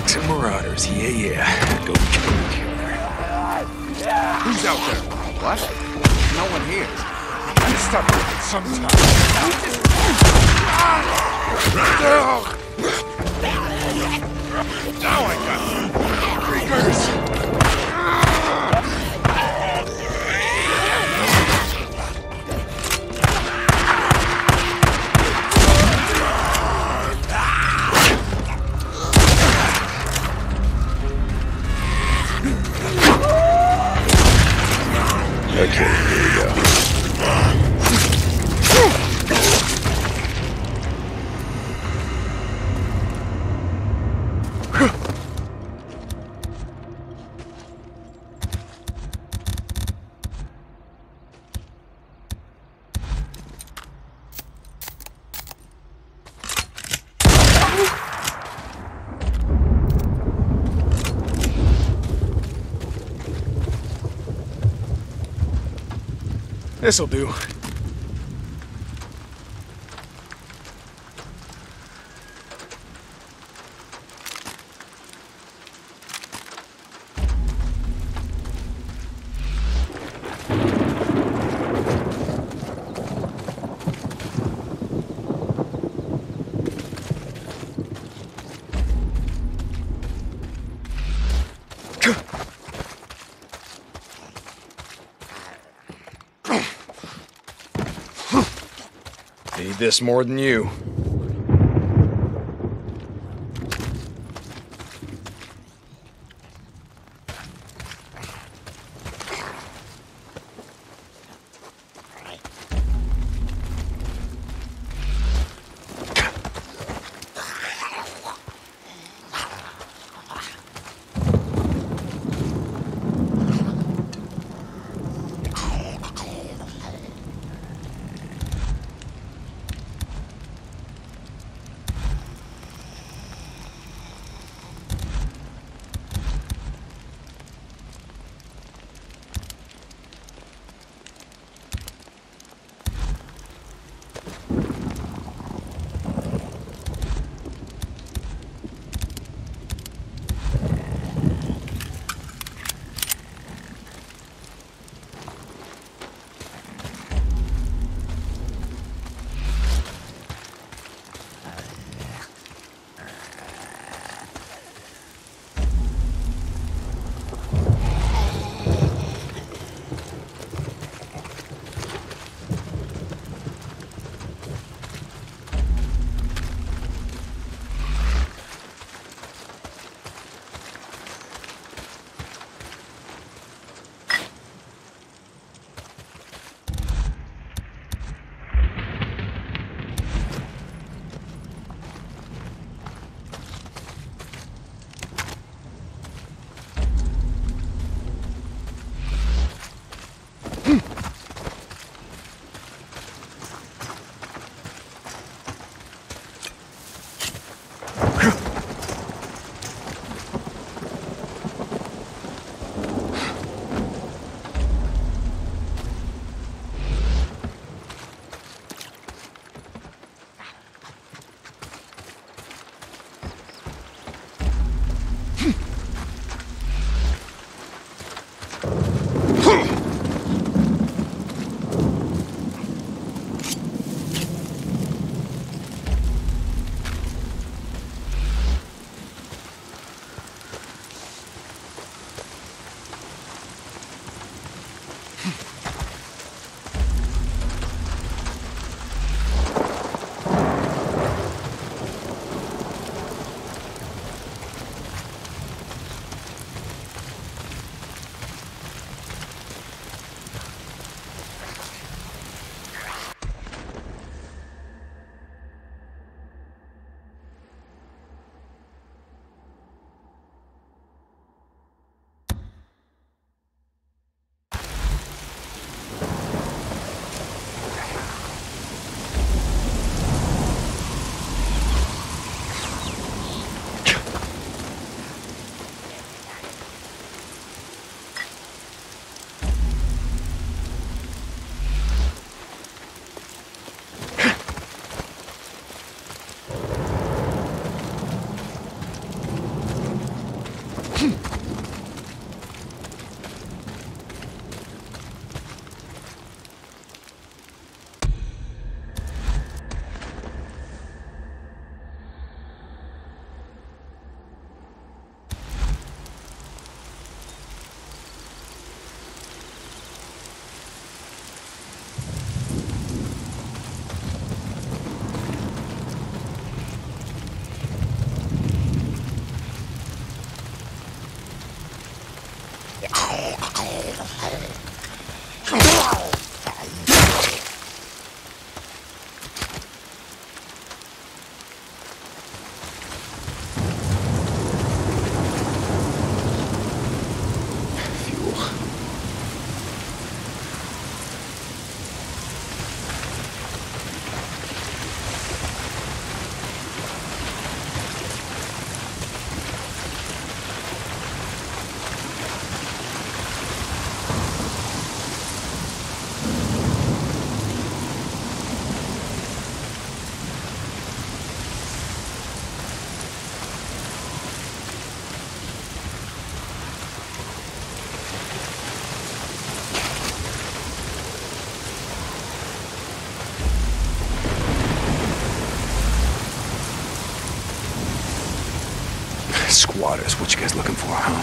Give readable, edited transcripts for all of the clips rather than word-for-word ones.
Orcs and Marauders, yeah. Go kill. Who's out there? What? No one here. I stop it sometime. Now I got you. Curse. Okay, here we go. This'll do. Need this more than you. Waters, what you guys looking for, huh?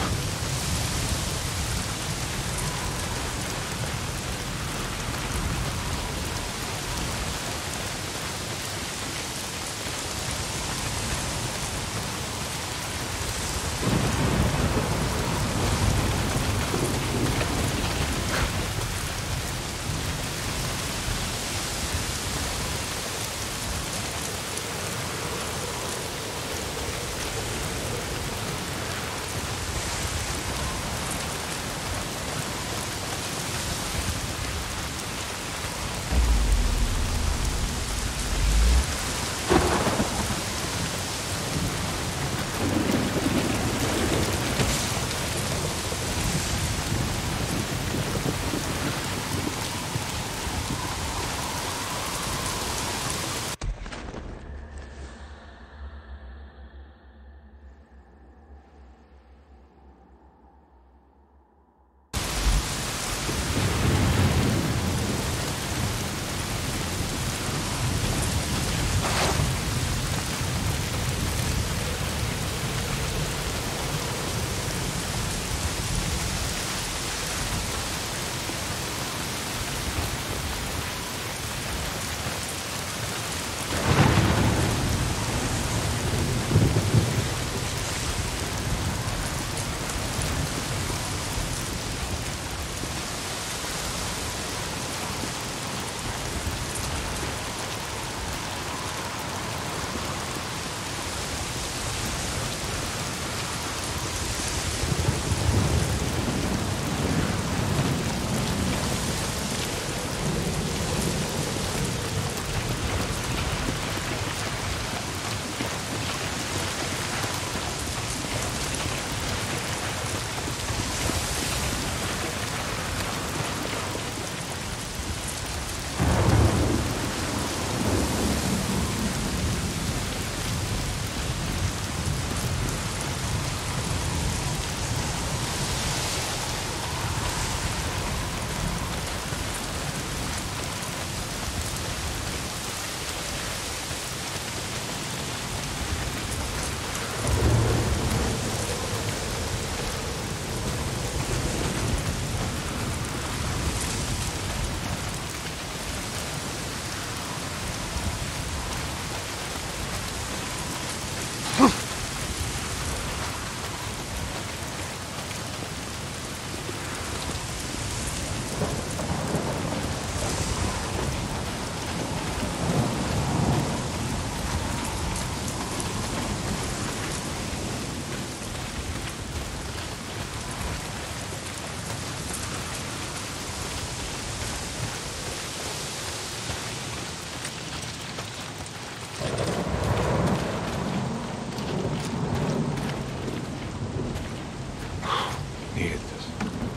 Needed this.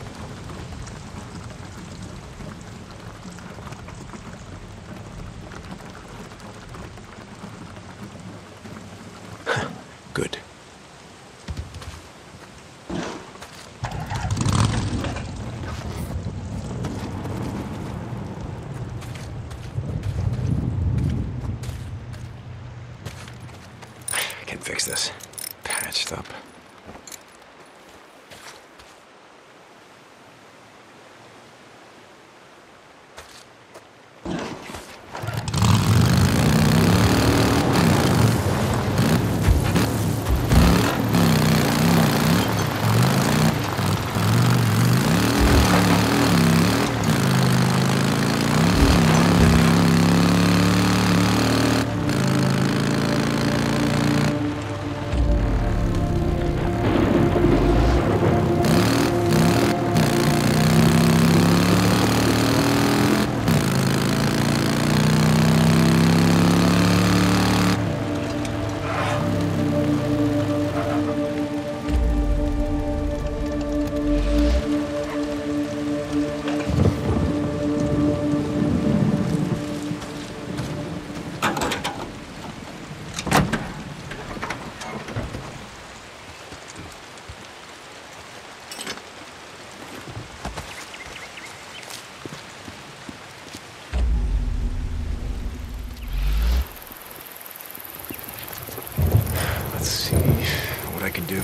Good. I can fix this. Patched up. do.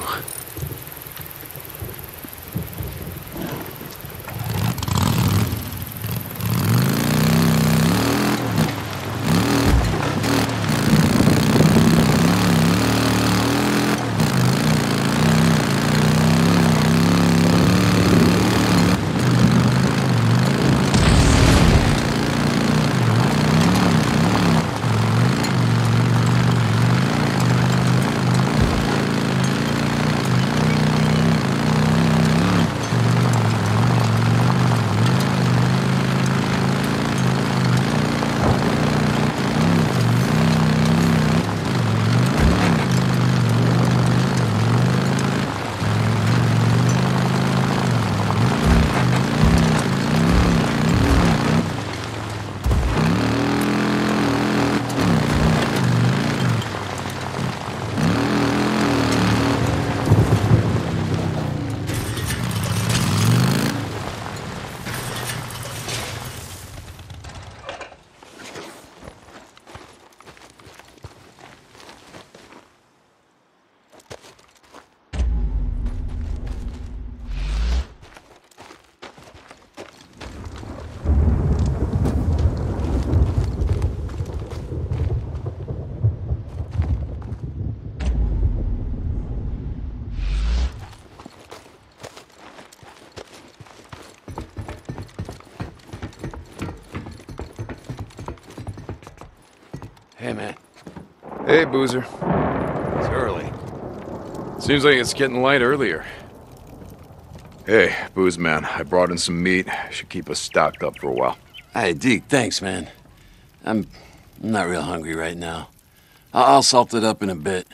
Hey, man. Hey, Boozer. It's early. Seems like it's getting light earlier. Hey, Booze Man, I brought in some meat. Should keep us stocked up for a while. Hey, Deke, thanks, man. I'm not real hungry right now. I'll salt it up in a bit.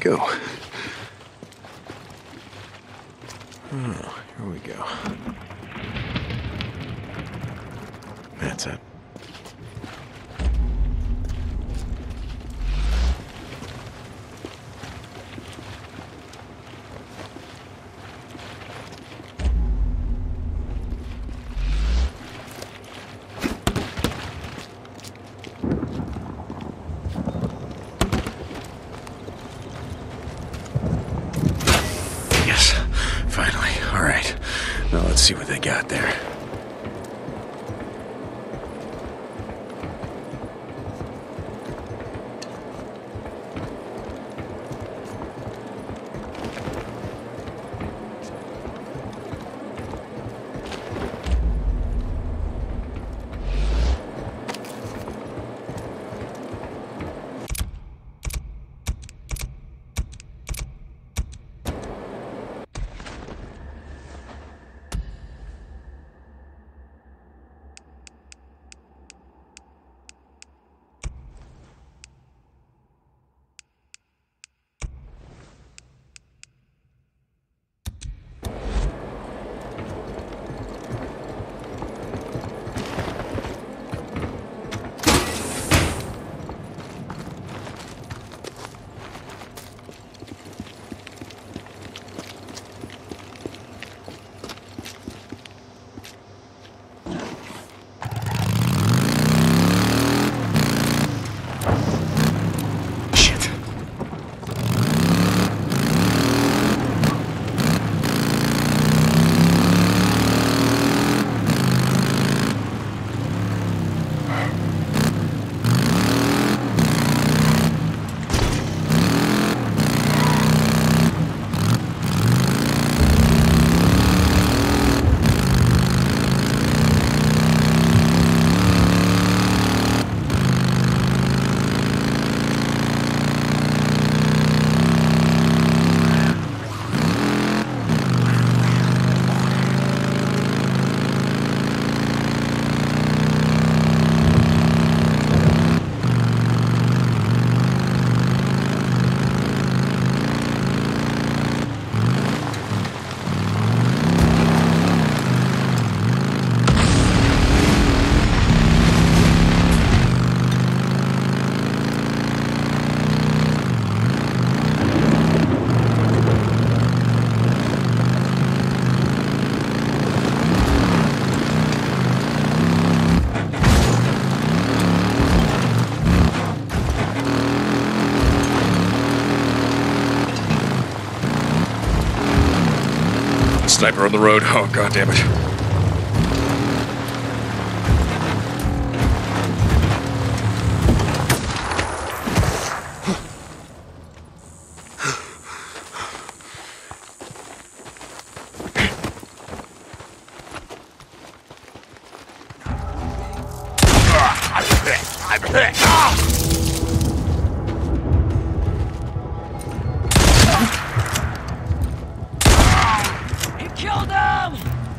go. Oh, here we go. That's it. Finally. All right. Now let's see what they got there. Sniper on the road. Oh, God damn it. Killed him!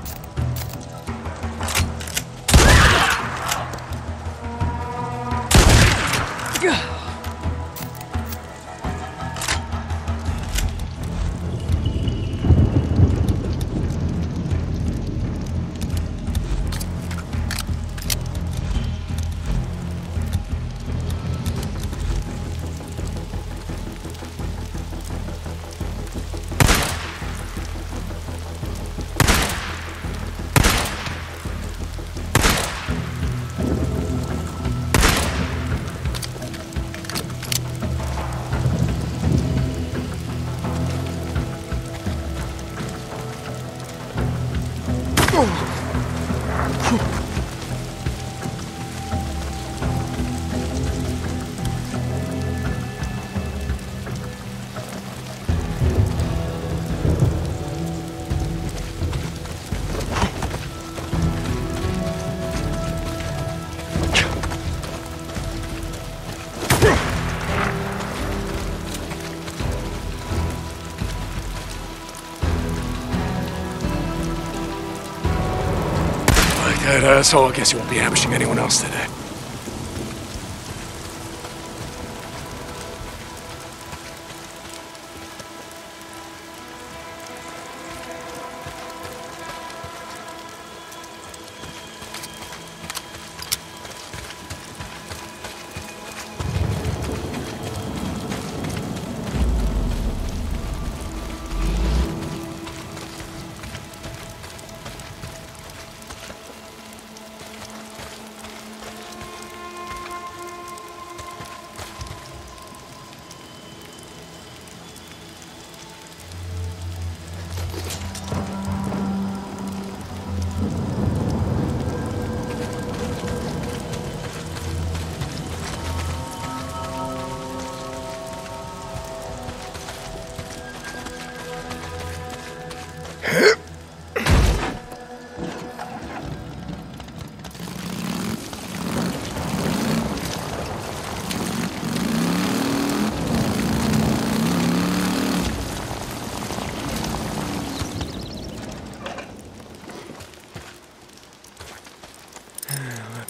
That asshole, I guess you won't be ambushing anyone else today.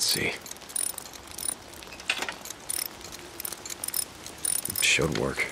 Let's see. Should work.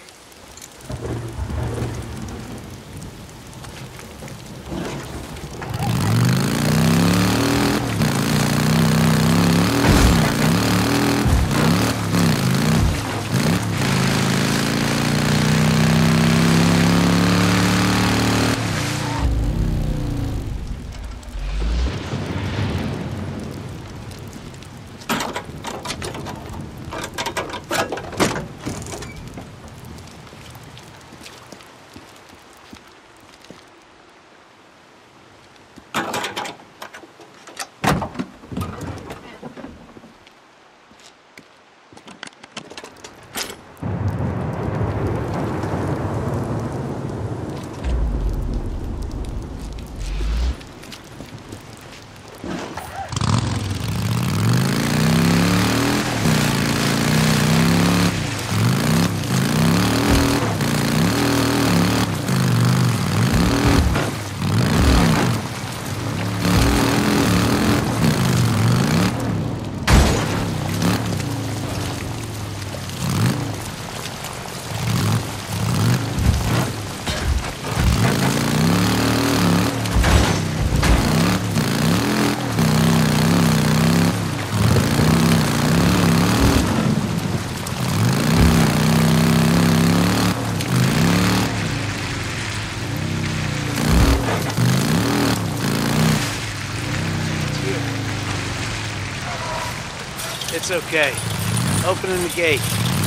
It's okay. Opening the gate.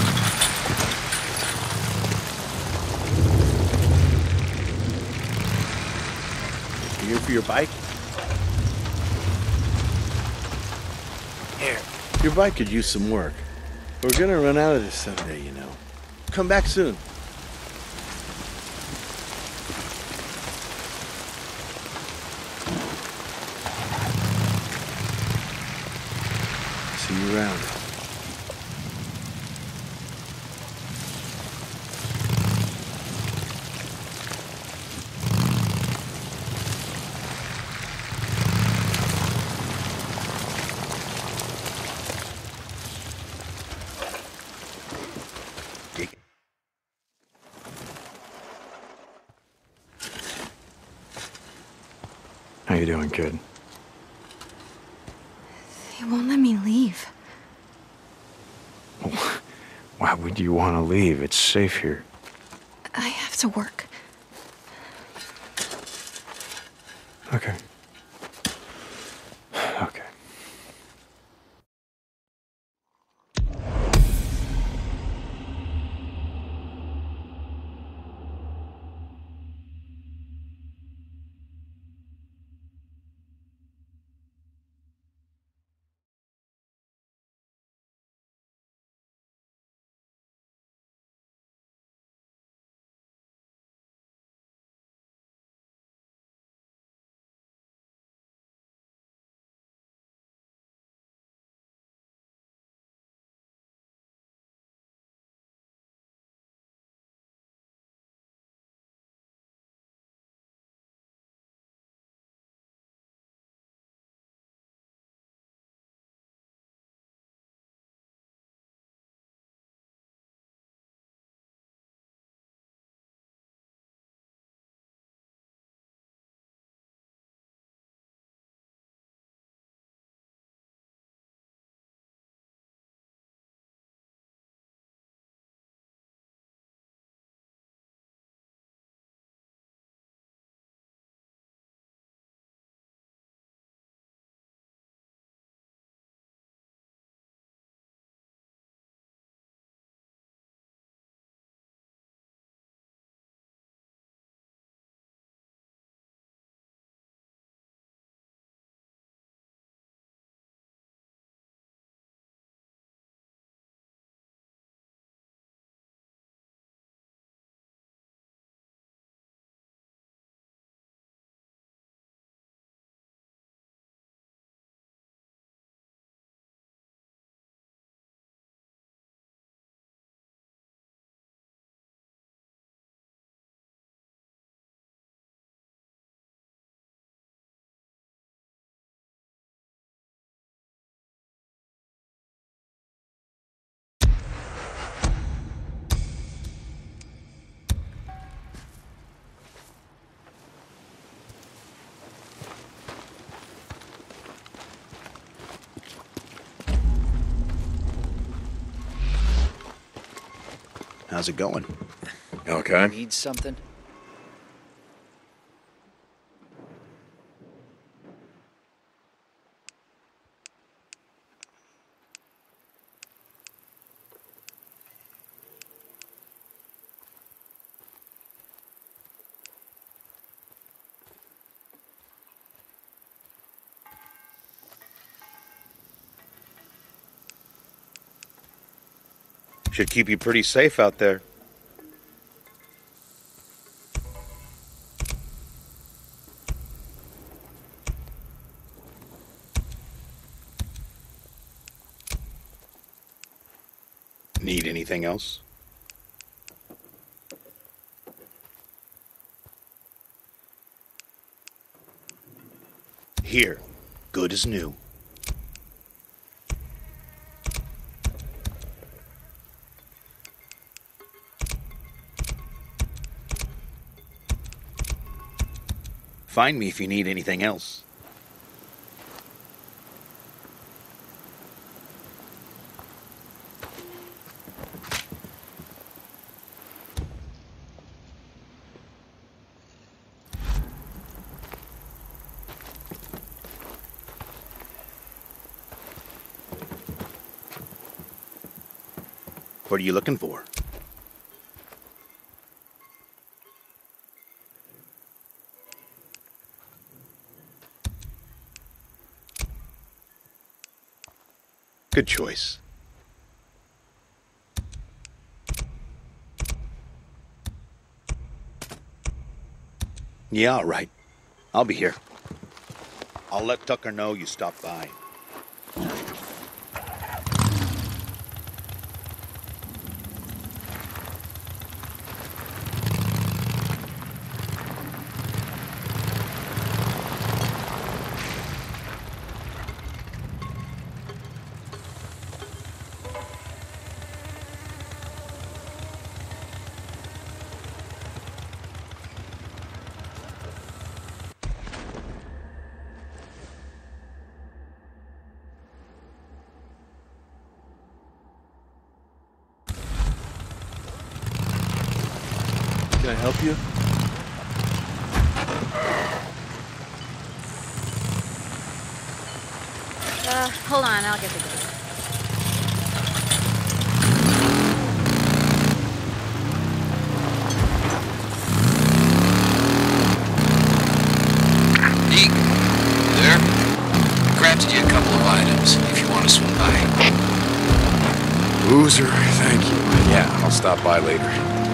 You here for your bike? Here. Your bike could use some work. We're gonna run out of this someday, you know. Come back soon. See you around. How you doing, kid? They won't let me leave. Why would you want to leave? It's safe here. I have to work. Okay. Okay. How's it going? Okay. Need something? Should keep you pretty safe out there. Need anything else? Here, good as new. Find me if you need anything else. What are you looking for? Good choice. Yeah, all right. I'll be here. I'll let Tucker know you stopped by. Can I help you? Hold on, I'll get the gate. Deke, there? Grabbed you a couple of items if you want to swing by. Boozer, thank you. Yeah, I'll stop by later.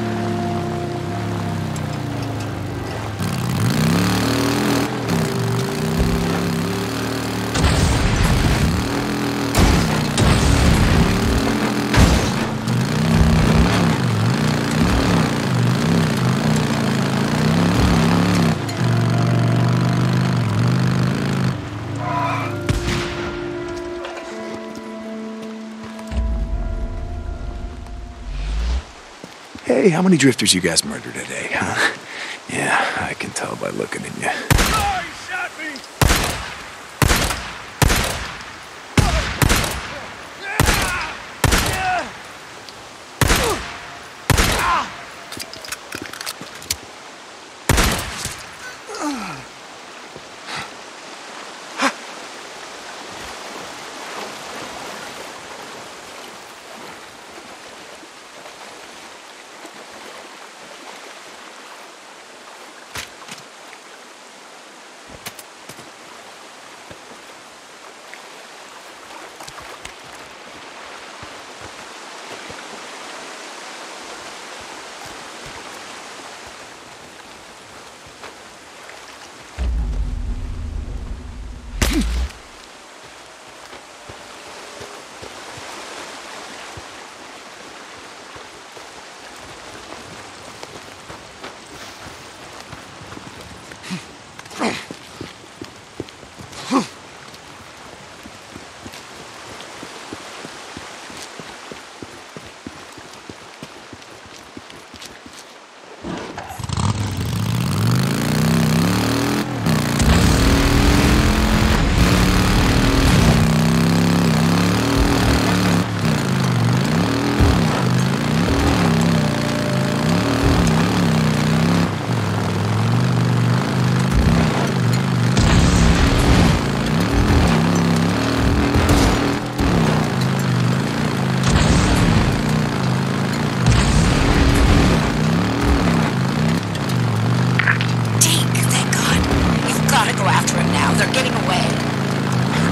Hey, how many drifters you guys murdered today, huh? Yeah, I can tell by looking at you. Oh, he shot me!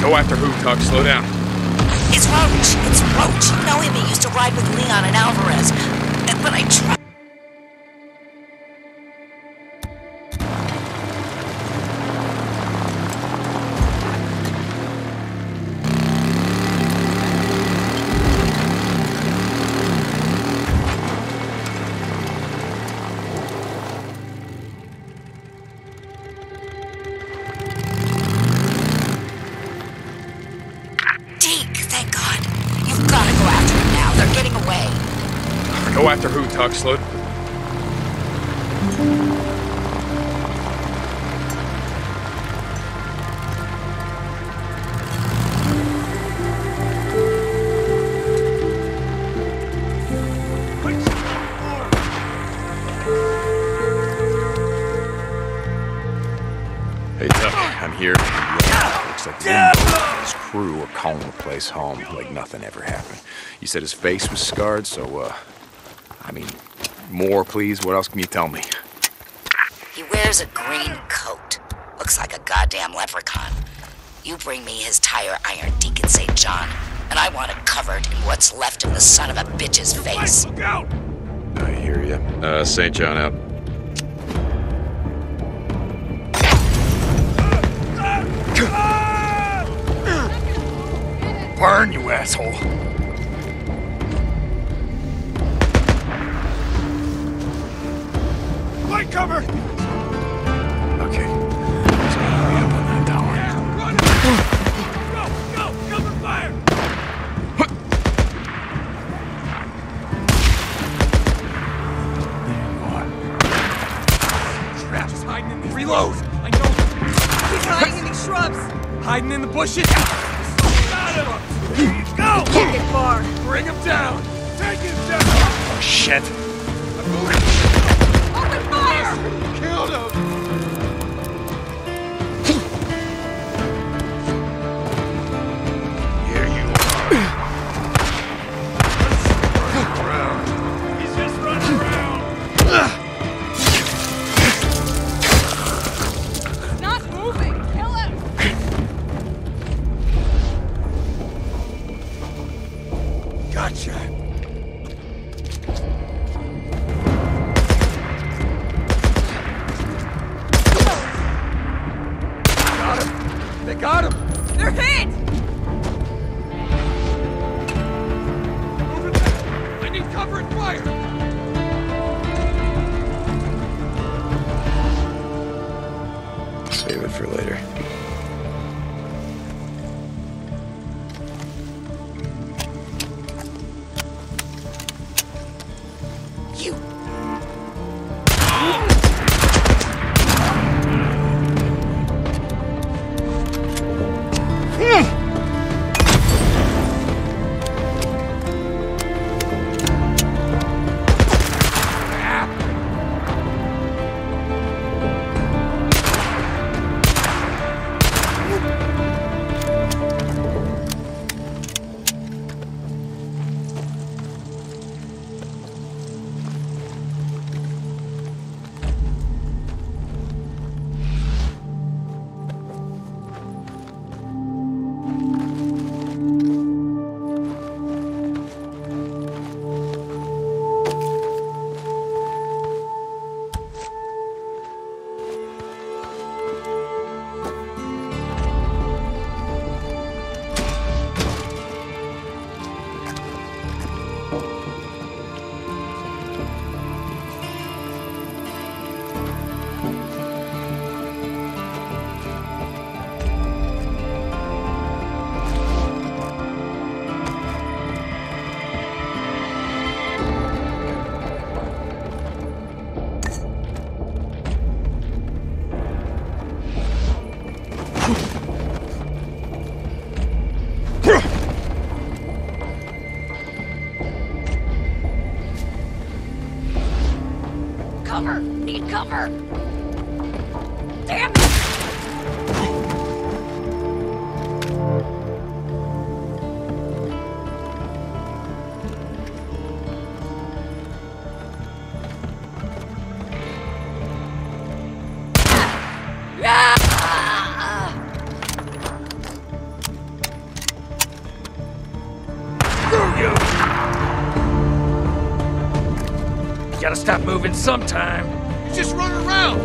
Go after who, Tuck? Slow down. It's Roach. It's Roach. You know him. He used to ride with Leon and Alvarez. But I tried. Go after who, Tuck? Slow. Hey, Tuck, I'm here. Looks like Limbo and his crew are calling the place home like nothing ever happened. You said his face was scarred, so, I mean, more, please. What else can you tell me? He wears a green coat. Looks like a goddamn leprechaun. You bring me his tire iron Deacon St. John, and I want it covered in what's left of the son of a bitch's face. Look out! I hear you. St. John out. Burn, you asshole! Light cover! Okay. He's gonna be up on that tower. Run! Go! Cover fire! Traps is hiding in the... Reload! I know! He's hiding in these shrubs! Hiding in the bushes! Got him! Go! Can't get far! Bring him down! Take him down! Oh, shit! Open fire! Killed him! Here you are. He's just running around. He's not moving! Kill him! Gotcha. They got him! They're hit! Move it back! I need cover and fire! Save it for later. You. Cover! Need cover! Damn it! Gotta stop moving sometime. He's just running around.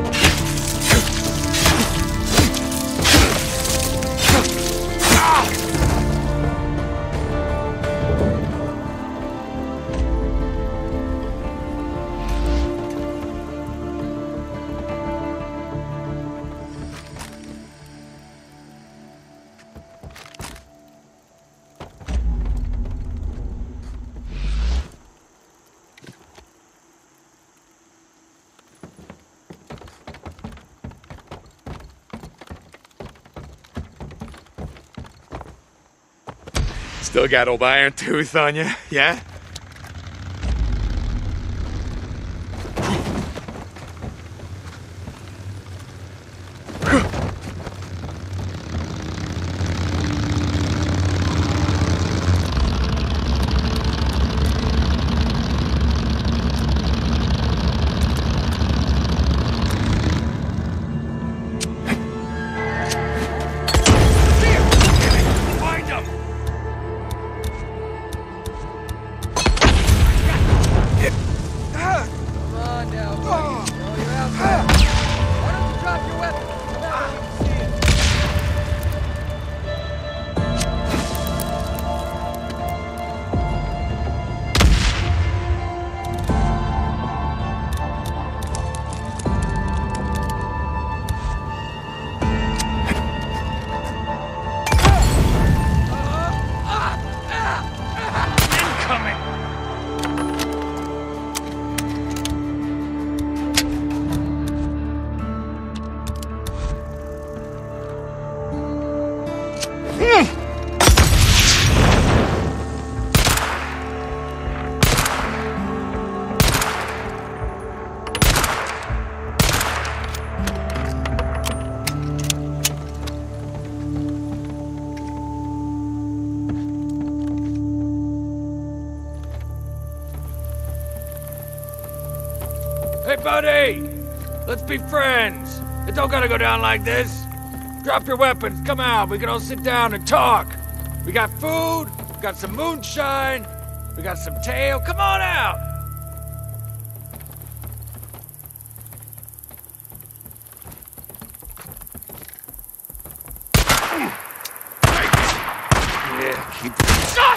Still got old Iron Tooth on you, yeah? Hey, buddy! Let's be friends. It don't gotta go down like this. Drop your weapons, come out. We can all sit down and talk. We got food, we got some moonshine, we got some tail. Come on out! Yeah, keep... Shot!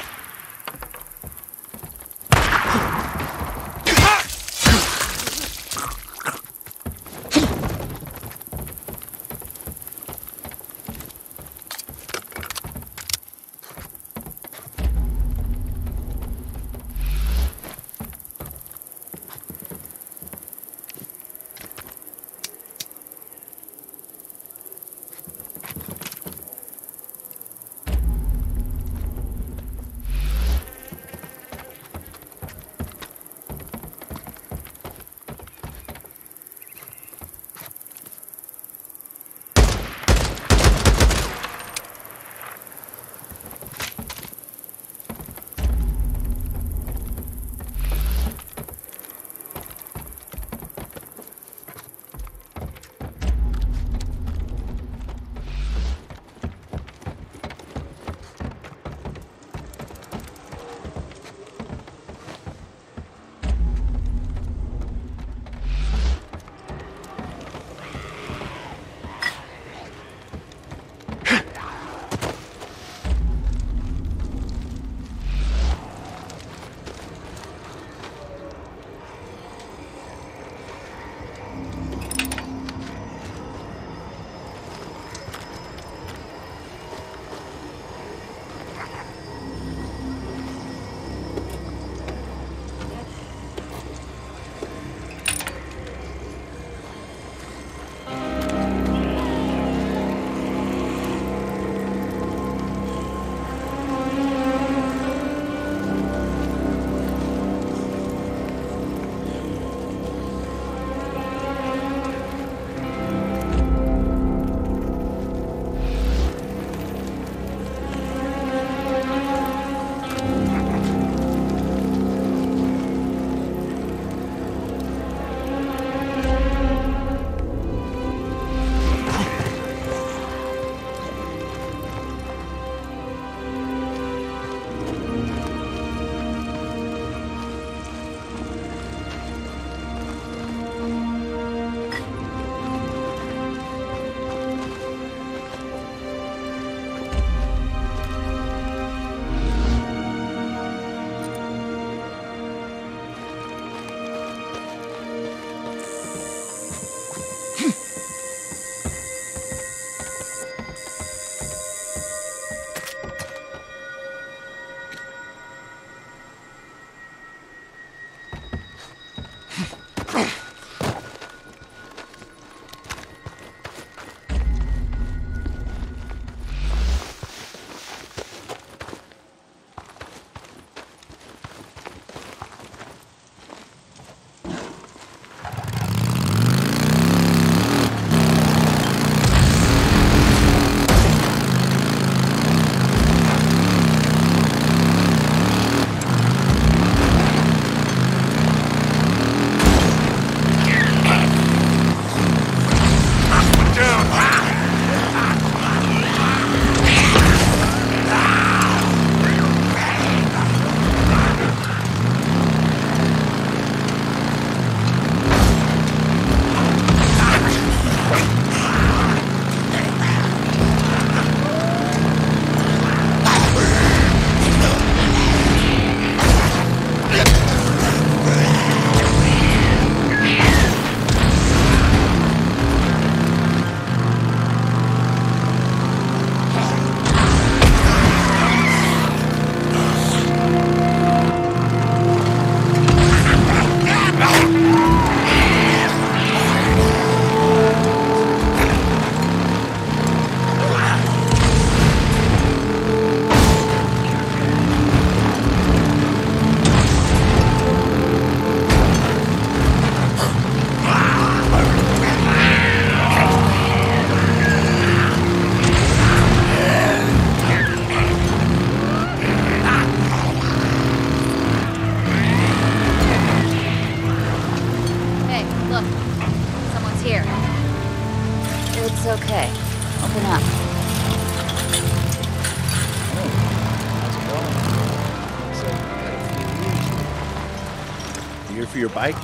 for your bike?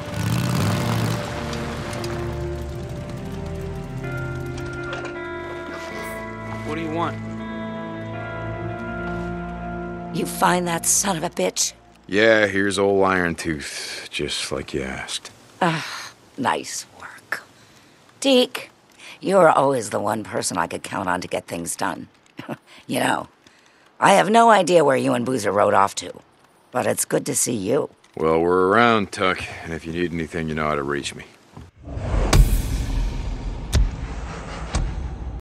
What do you want? You find that son of a bitch? Yeah, here's old Iron Tooth, just like you asked. Nice work. Deke, you're always the one person I could count on to get things done. You know, I have no idea where you and Boozer rode off to, but it's good to see you. Well, we're around, Tuck, and if you need anything, you know how to reach me.